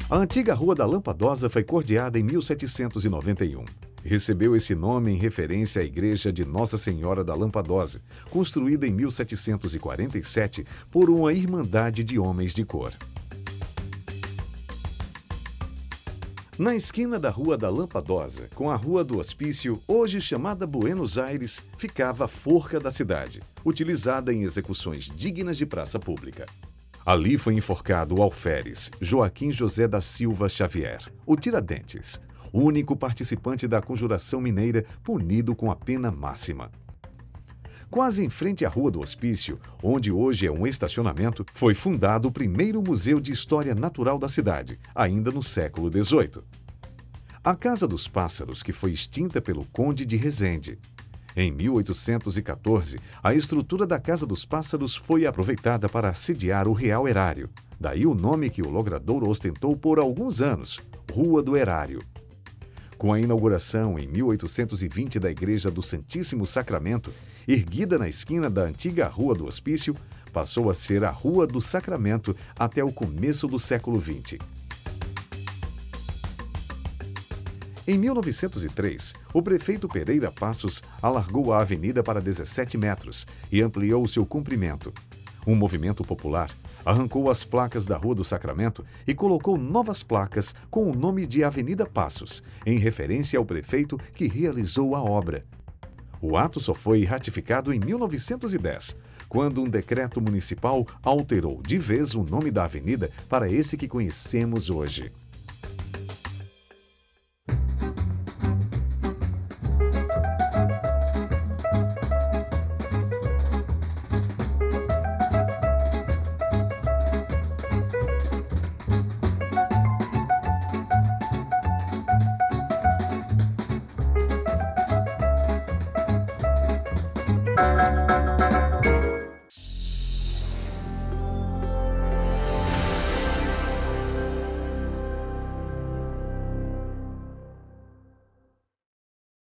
A antiga Rua da Lampadosa foi cordeada em 1791. Recebeu esse nome em referência à igreja de Nossa Senhora da Lampadosa, construída em 1747 por uma irmandade de homens de cor. Na esquina da Rua da Lampadosa, com a Rua do Hospício, hoje chamada Buenos Aires, ficava a forca da cidade, utilizada em execuções dignas de praça pública. Ali foi enforcado o alferes Joaquim José da Silva Xavier, o Tiradentes, o único participante da Conjuração Mineira punido com a pena máxima. Quase em frente à Rua do Hospício, onde hoje é um estacionamento, foi fundado o primeiro Museu de História Natural da cidade, ainda no século XVIII. A Casa dos Pássaros, que foi extinta pelo Conde de Resende. Em 1814, a estrutura da Casa dos Pássaros foi aproveitada para sediar o Real Erário. Daí o nome que o logradouro ostentou por alguns anos, Rua do Erário. Com a inauguração em 1820 da Igreja do Santíssimo Sacramento, erguida na esquina da antiga Rua do Hospício, passou a ser a Rua do Sacramento até o começo do século XX. Em 1903, o prefeito Pereira Passos alargou a avenida para 17 metros e ampliou seu comprimento. Um movimento popular arrancou as placas da Rua do Sacramento e colocou novas placas com o nome de Avenida Passos, em referência ao prefeito que realizou a obra. O ato só foi ratificado em 1910, quando um decreto municipal alterou de vez o nome da avenida para esse que conhecemos hoje.